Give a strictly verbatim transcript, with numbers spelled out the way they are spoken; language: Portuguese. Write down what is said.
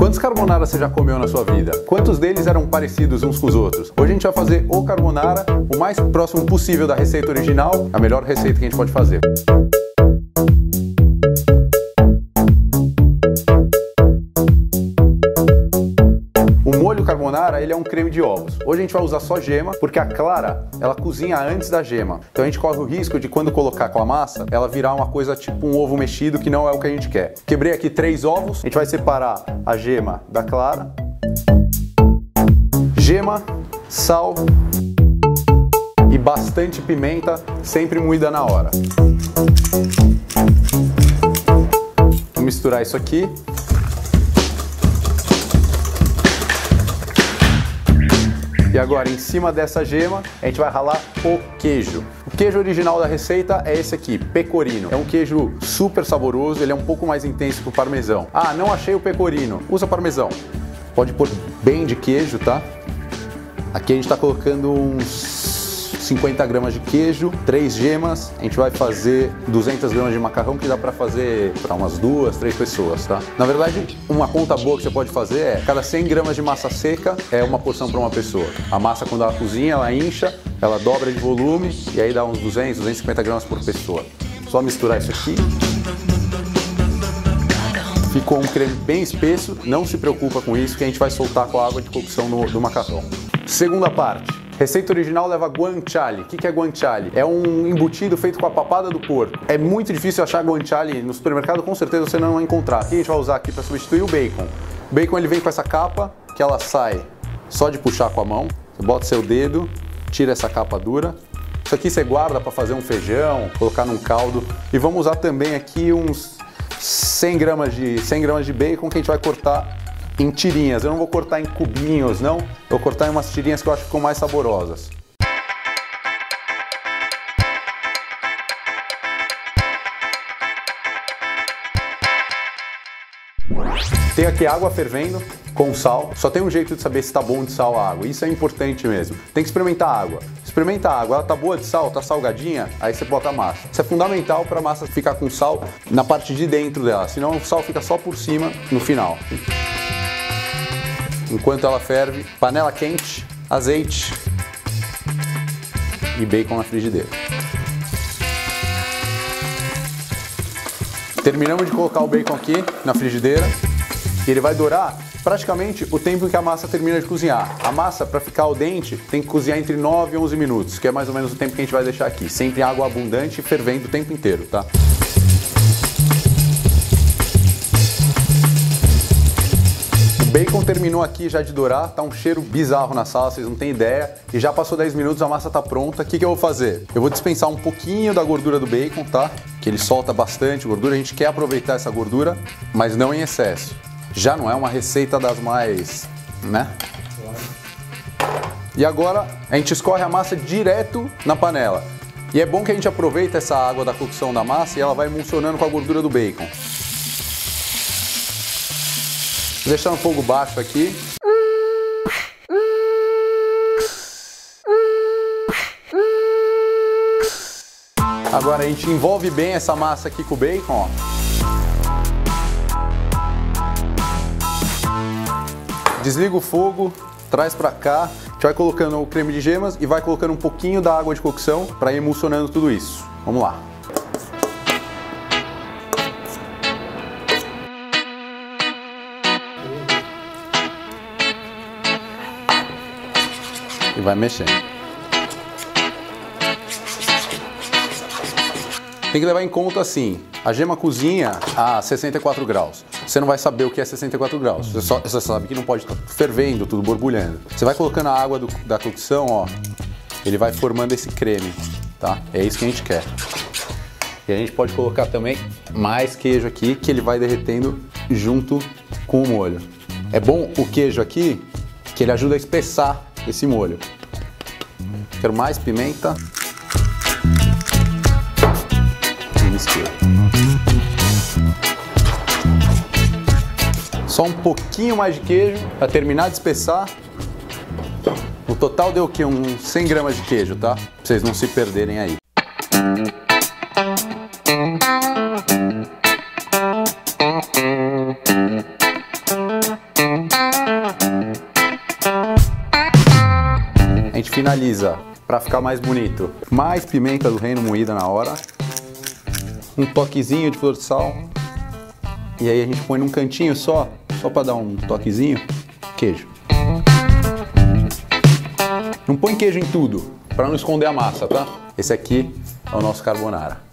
Quantos carbonara você já comeu na sua vida? Quantos deles eram parecidos uns com os outros? Hoje a gente vai fazer o carbonara o mais próximo possível da receita original, a melhor receita que a gente pode fazer. O molho carbonara, ele é um creme de ovos. Hoje a gente vai usar só gema, porque a clara, ela cozinha antes da gema. Então a gente corre o risco de quando colocar com a massa, ela virar uma coisa tipo um ovo mexido, que não é o que a gente quer. Quebrei aqui três ovos, a gente vai separar a gema da clara. Gema, sal e bastante pimenta, sempre moída na hora. Vou misturar isso aqui. E agora, em cima dessa gema, a gente vai ralar o queijo. O queijo original da receita é esse aqui, pecorino. É um queijo super saboroso, ele é um pouco mais intenso que o parmesão. Ah, não achei o pecorino, usa parmesão. Pode pôr bem de queijo, tá? Aqui a gente está colocando uns cinquenta gramas de queijo, três gemas. A gente vai fazer duzentas gramas de macarrão, que dá para fazer para umas duas, três pessoas, tá? Na verdade, uma conta boa que você pode fazer é cada cem gramas de massa seca é uma porção para uma pessoa. A massa, quando ela cozinha, ela incha, ela dobra de volume e aí dá uns duzentas, duzentas e cinquenta gramas por pessoa. Só misturar isso aqui. Ficou um creme bem espesso, não se preocupa com isso, que a gente vai soltar com a água de cocção no, do macarrão. Segunda parte. Receita original leva guanciale. O que é guanciale? É um embutido feito com a papada do porco. É muito difícil achar guanciale no supermercado, com certeza você não vai encontrar. Aqui a gente vai usar aqui para substituir o bacon. O bacon ele vem com essa capa, que ela sai só de puxar com a mão. Você bota seu dedo, tira essa capa dura. Isso aqui você guarda para fazer um feijão, colocar num caldo. E vamos usar também aqui uns cem gramas de, cem gramas de bacon que a gente vai cortar em tirinhas. Eu não vou cortar em cubinhos, não. Eu vou cortar em umas tirinhas que eu acho que ficam mais saborosas. Tem aqui água fervendo com sal. Só tem um jeito de saber se tá bom de sal a água. Isso é importante mesmo. Tem que experimentar a água. Experimenta a água. Ela tá boa de sal, tá salgadinha, aí você bota a massa. Isso é fundamental para a massa ficar com sal na parte de dentro dela. Senão o sal fica só por cima no final. Enquanto ela ferve, panela quente, azeite e bacon na frigideira. Terminamos de colocar o bacon aqui na frigideira e ele vai dourar praticamente o tempo em que a massa termina de cozinhar. A massa, para ficar al dente, tem que cozinhar entre nove e onze minutos, que é mais ou menos o tempo que a gente vai deixar aqui. Sempre água abundante e fervendo o tempo inteiro, tá? O bacon terminou aqui já de dourar, tá um cheiro bizarro na sala, vocês não têm ideia. E já passou dez minutos, a massa tá pronta. O que que eu vou fazer? Eu vou dispensar um pouquinho da gordura do bacon, tá? Que ele solta bastante gordura, a gente quer aproveitar essa gordura, mas não em excesso. Já não é uma receita das mais, né? E agora a gente escorre a massa direto na panela. E é bom que a gente aproveita essa água da cocção da massa e ela vai emulsionando com a gordura do bacon. Vou deixar no fogo baixo aqui. Agora a gente envolve bem essa massa aqui com o bacon, ó. Desliga o fogo, traz pra cá. A gente vai colocando o creme de gemas e vai colocando um pouquinho da água de cocção para ir emulsionando tudo isso. Vamos lá. E vai mexendo. Tem que levar em conta assim, a gema cozinha a sessenta e quatro graus. Você não vai saber o que é sessenta e quatro graus. Você, só, você sabe que não pode estar fervendo, tudo borbulhando. Você vai colocando a água do, da cocção, ó. Ele vai formando esse creme, tá? É isso que a gente quer. E a gente pode colocar também mais queijo aqui, que ele vai derretendo junto com o molho. É bom o queijo aqui, que ele ajuda a espessar esse molho. Quero mais pimenta. E mistura. Só um pouquinho mais de queijo para terminar de espessar. No total deu o quê? Uns cem gramas de queijo, tá? Pra vocês não se perderem aí. gente finaliza, para ficar mais bonito, mais pimenta do reino moída na hora, um toquezinho de flor de sal, e aí a gente põe num cantinho só, só para dar um toquezinho, queijo. Não põe queijo em tudo, para não esconder a massa, tá? Esse aqui é o nosso carbonara.